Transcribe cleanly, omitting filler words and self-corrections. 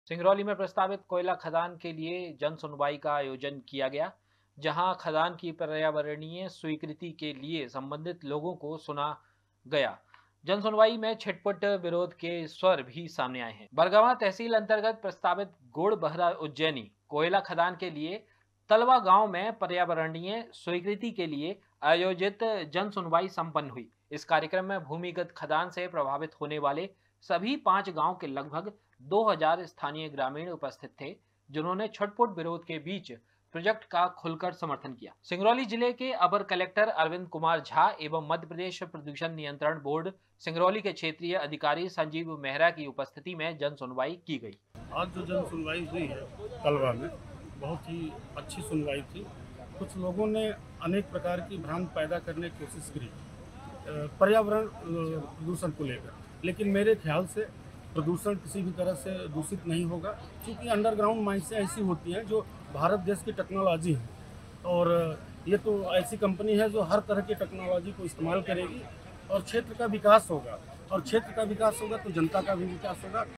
सिंगरौली में प्रस्तावित कोयला खदान के लिए जन सुनवाई का आयोजन किया गया, जहां खदान की पर्यावरणीय स्वीकृति के लिए संबंधित लोगों को सुना गया। जन सुनवाई में छिटपुट विरोध के स्वर भी सामने आए हैं। बरगवा तहसील अंतर्गत प्रस्तावित गोड़ बहरा उज्जैनी कोयला खदान के लिए तलवा गांव में पर्यावरणीय स्वीकृति के लिए आयोजित जन सुनवाई संपन्न हुई। इस कार्यक्रम में भूमिगत खदान से प्रभावित होने वाले सभी 5 गांव के लगभग 2000 स्थानीय ग्रामीण उपस्थित थे, जिन्होंने छटपुट विरोध के बीच प्रोजेक्ट का खुलकर समर्थन किया। सिंगरौली जिले के अपर कलेक्टर अरविंद कुमार झा एवं मध्य प्रदेश प्रदूषण नियंत्रण बोर्ड सिंगरौली के क्षेत्रीय अधिकारी संजीव मेहरा की उपस्थिति में जन सुनवाई की गई। आज जो जन सुनवाई हुई है तलवा में, बहुत ही अच्छी सुनवाई थी। कुछ लोगों ने अनेक प्रकार की भ्रांत पैदा करने की कोशिश की पर्यावरण प्रदूषण को लेकर, लेकिन मेरे ख्याल से प्रदूषण किसी भी तरह से दूषित नहीं होगा, क्योंकि अंडरग्राउंड माइंसें ऐसी होती हैं जो भारत देश की टेक्नोलॉजी है, और ये तो ऐसी कंपनी है जो हर तरह की टेक्नोलॉजी को इस्तेमाल करेगी और क्षेत्र का विकास होगा, और क्षेत्र का विकास होगा तो जनता का भी विकास होगा।